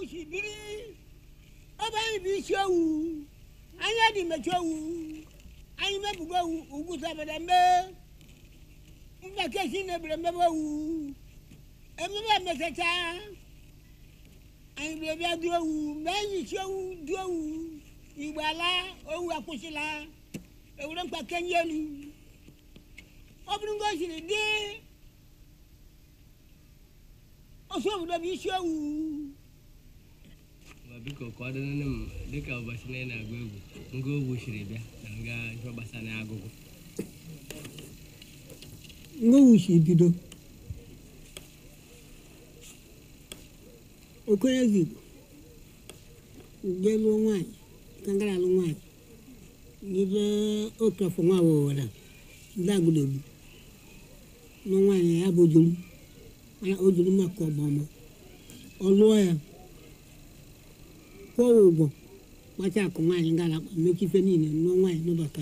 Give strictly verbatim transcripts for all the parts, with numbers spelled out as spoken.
she be. Oba be show. I had him a show. I remember go who was over the man. I can't see never remember who. I remember the time. I remember do. Man, show do. Iwala, oh, Akusila. I wouldn't pack any. Open go to the day. Also, would be show. Because Quadanum, the cow was in a go, go wish it, and go Basana go. No, she did. Okay, yellow wine, kangaroo wine. Neither okra from our water. That would be no wine, Abujum. I owe you my cobomber. Or lawyer. Go, watch out, command Gallop, make you fenny, no wine, no butter.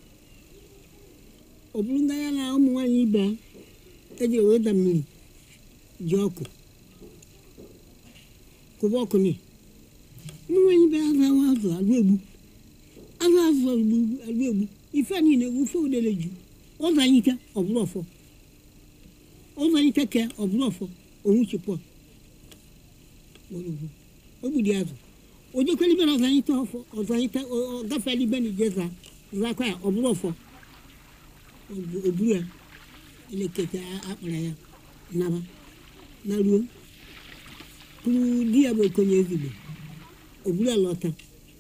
Oblungayala, one iba, Eddie with me. Joko. Go walk on me. No one bears a will. Others will, if any will food the legend. All the eater of lawful. All the take care of lawful, or which you put. What would the other? Would you call it as I eat off or the or the fairly benny jezza, Zaka of lawful? Or brewer, elected up there. Never. Now, who dear will come easily. Or brewer lotter.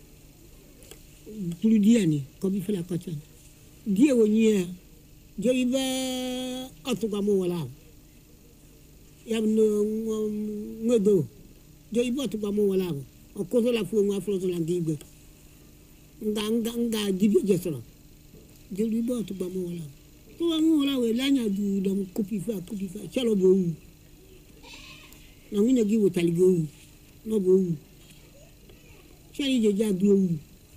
Pludiani, come for a cotton. Dear one year, Joiva Otogamo. You have no do. Joiva Otogamo, or Cosola for my frozen and give it. Ganga, give you just a Joiva Otogamo. So I'm all away, Lanya do them cookie for cookie for shallow boo. Now we give what I'll go. No boo. Shall you just do?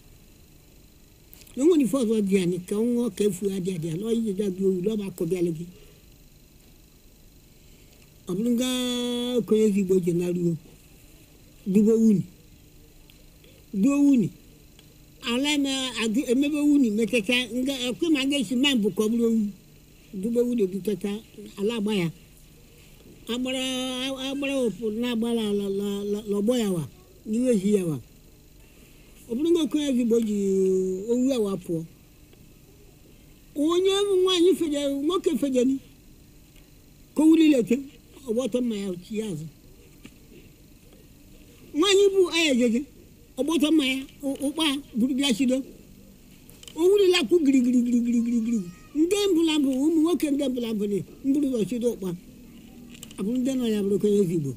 No one for what Gianni can walk careful at the other, lawyer that you love our cobality. Oblunga crazy boy general. Do uni. Do uni. Alana, I remember uni, make a can, a come against a man book of room. Do uni, Tata, Alabaya. Abara, Abara, Nabala, Loboyawa, New Year. Oblunga crazy boy, oh, we are poor. Oh, you want you for the mocker for Jenny. Coolly letter, or what on my house, yes. When you do I, or what on my, or why, do you guys do? Oh, like to grig, grig, grig, grig, grig, grig. Then Bulambo, whom work and double company, Bulu, she don't want. Upon then I have looked at you.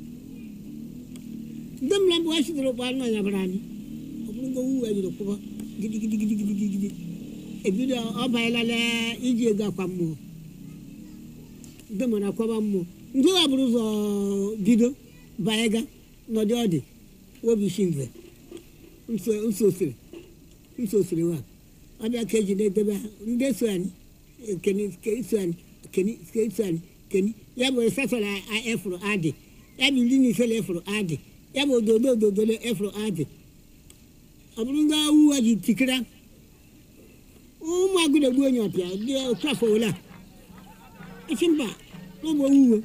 Them lamp was the one I have run. Go where you go, giddy giddy giddy giddy giddy. If you don't obey la, easy go come more. The Monaco more. Do a bruise dido, Baega, no daddy. What be seen there? I'm so, I'm so silly. I'm so silly. I'm a cage in the this one. Can it skate one? Can it skate one? Can it? Yabo settle I afro addy. Yabu Lini fell afro addy. Yabo do do do do afro addy. Abunga who are you ticker? Oh, my good, going up here, dear Crafola. It's in back, no more.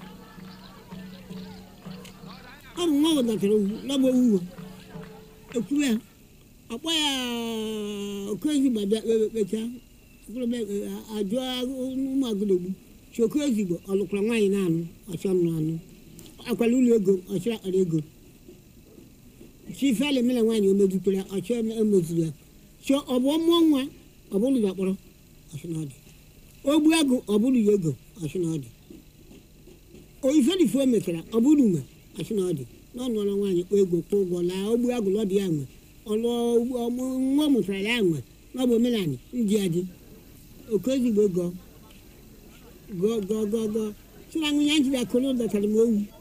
I'm more than that, no more. A queer, a wire crazy by that better. I draw my good. So crazy, or look like mine, or some. I can only go, or shall I go? She fell a million when you made to play a chair and Muslim. So, of one more, a bully that one, I should not. Oh, Blago, a bully yago, I should not. Oh, if any formator, a bully, I should not. No one one you go, poor boy, oh, Blago, Lord Young, or Momo Triangle, no Milani, Indiadi. Oh, crazy go go. Go, go, go, go. So I'm going to that color that I'm going.